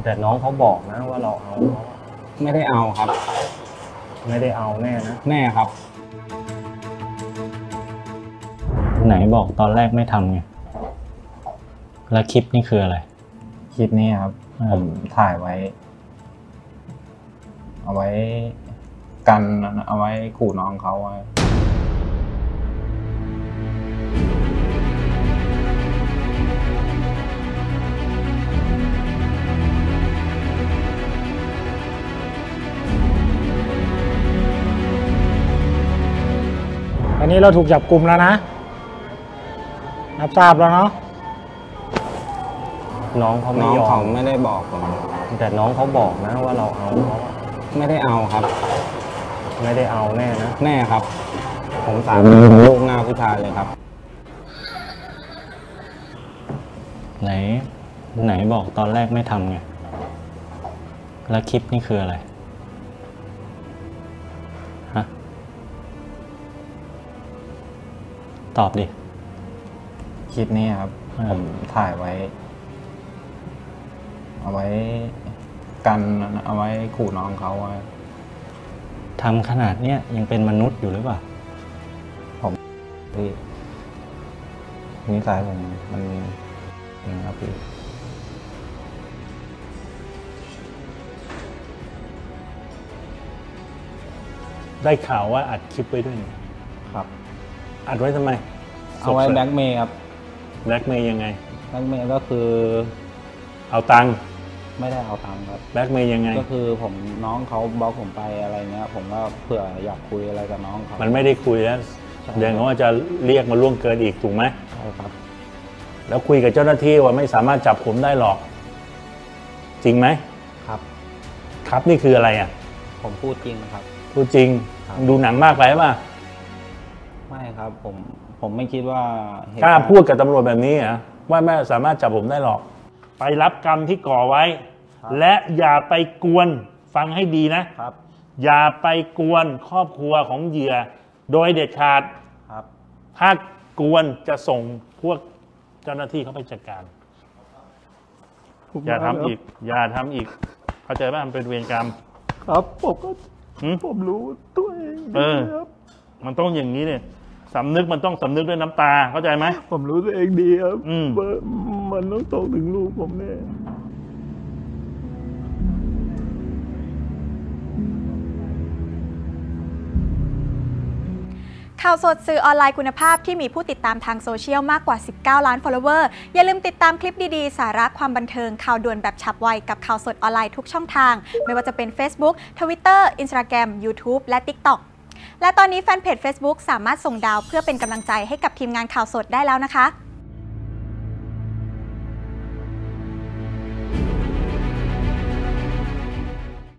แต่น้องเขาบอกนะว่าเราเอาเขาไม่ได้เอาครับไม่ได้เอาแน่นะแน่ครับไหนบอกตอนแรกไม่ทำไงแล้วคลิปนี่คืออะไรคลิปนี้ครับผมถ่ายไว้เอาไว้กันเอาไว้ขู่น้องเขาไว้อันนี้เราถูกจับกุมแล้วนะรับทราบแล้วเนาะน้องเขาไม่ได้บอกผมแต่น้องเขาบอกนะว่าเราเอาเขาไม่ได้เอาครับไม่ได้เอาแน่นะแน่ครับผมสามลูกหน้าผู้ชายเลยครับไหนบอกตอนแรกไม่ทำไงแล้วคลิปนี่คืออะไรฮะตอบดิคลิปนี้ครับผมถ่ายไว้เอาไว้กันเอาไว้ขู่น้องเขาไว้ทำขนาดเนี้ยยังเป็นมนุษย์อยู่หรือเปล่าผมพี่นิสัยผมมันอย่างครับพี่ได้ข่าวว่าอัดคลิปไว้ด้วยครับอัดไว้ทำไมเอาไว้แบล็กเมย์ครับแบล็กเมย์ยังไงแบล็กเมย์ก็คือเอาตังค์ไม่ได้เอาตังค์ครับแบล็กเมย์ยังไงก็คือน้องเขาบล็อกผมไปอะไรเงี้ยผมก็เผื่ออยากคุยอะไรกับน้องเขามันไม่ได้คุยแล้วเดี๋ยวเขาจะเรียกมาล่วงเกินอีกถูกไหมใช่ครับแล้วคุยกับเจ้าหน้าที่ว่าไม่สามารถจับผมได้หรอกจริงไหมครับครับนี่คืออะไรอ่ะผมพูดจริงครับพูดจริงดูหนังมากไปป่ะไม่ครับผมไม่คิดว่ากล้าพูดกับตำรวจแบบนี้เหรอว่าไม่สามารถจับผมได้หรอกไปรับกรรมที่ก่อไว้และอย่าไปกวนฟังให้ดีนะครับอย่าไปกวนครอบครัวของเหยื่อโดยเด็ดขาดครับถ้ากวนจะส่งพวกเจ้าหน้าที่เข้าไปจัดการอย่าทำอีกเข้าใจป่ะมันเป็นเวรกรรมครับผมรู้ตัวเองครับมันต้องอย่างนี้เนี่ยสำนึกมันต้องสำนึกด้วยน้ำตาเข้าใจไหมผมรู้ตัวเองดีครับมันต้องตกถึงลูกผมแน่ข่าวสดสื่อออนไลน์คุณภาพที่มีผู้ติดตามทางโซเชียลมากกว่า19ล้าน follower อย่าลืมติดตามคลิปดีๆสาระความบันเทิงข่าวด่วนแบบฉับไวกับข่าวสดออนไลน์ทุกช่องทางไม่ว่าจะเป็น Facebook Twitter Instagram YouTube และ TikTok และตอนนี้แฟนเพจ Facebook สามารถส่งดาวเพื่อเป็นกำลังใจให้กับทีมงานข่าวสดได้แล้วนะคะ